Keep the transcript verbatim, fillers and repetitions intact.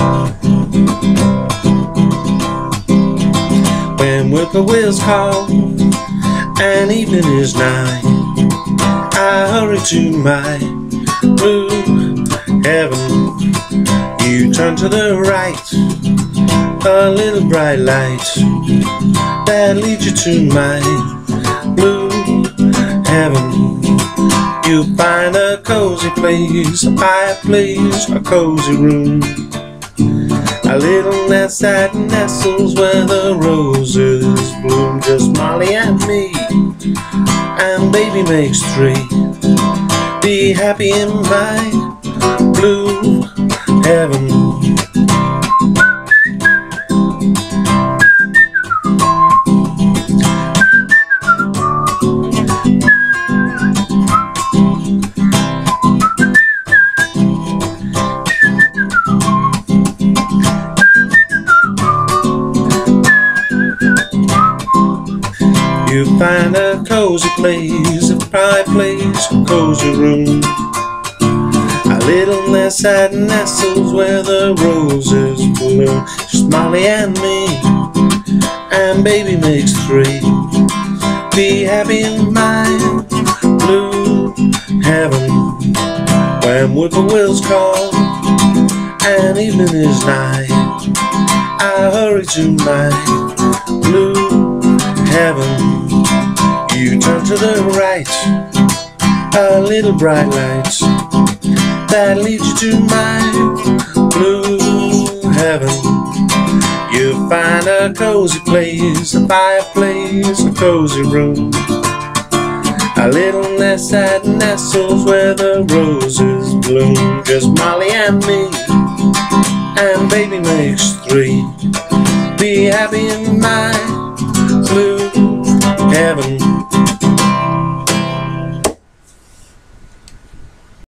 When whippoorwills call and evening is nigh, I hurry to my blue heaven. You turn to the right, a little bright light that leads you to my blue heaven. You find a cozy place, a fireplace, a cozy room, a little nest that nestles where the roses bloom. Just Molly and me, and baby makes three. Be happy in my blue heaven. You find a cozy place, a fireplace, a cozy room, a little nest that nestles where the roses bloom. Just Molly and me, and baby makes three. Be happy in my blue heaven. When whippoorwills call and evening is nigh, I hurry to my blue heaven. You turn to the right, a little bright light that leads you to my blue heaven. You find a cozy place, a fireplace, a cozy room, a little nest that nestles where the roses bloom. Just Molly and me, and baby makes three.